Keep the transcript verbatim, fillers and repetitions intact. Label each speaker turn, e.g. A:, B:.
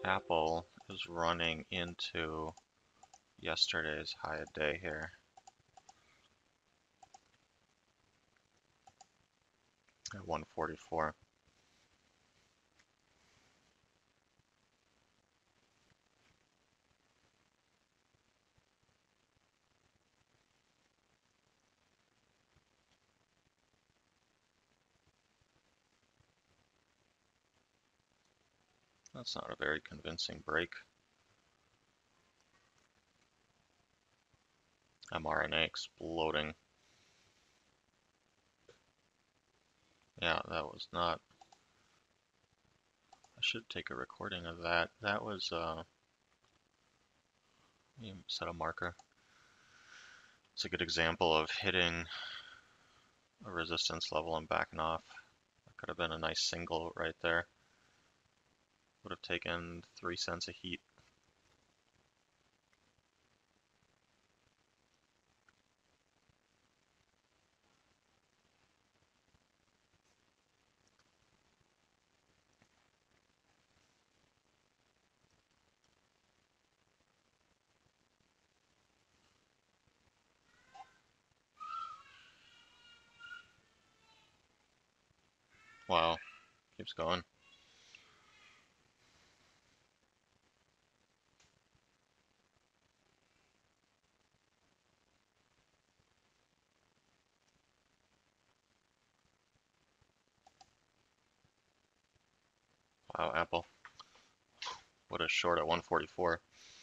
A: Apple is running into yesterday's high of day here at one forty-four. That's not a very convincing break. M R N A exploding. Yeah, that was not. I should take a recording of that. That was, uh, let me set a marker. It's a good example of hitting a resistance level and backing off. That could have been a nice single right there. Would have taken three cents a heat. Wow, keeps going. Wow, Apple. What a short at one forty-four.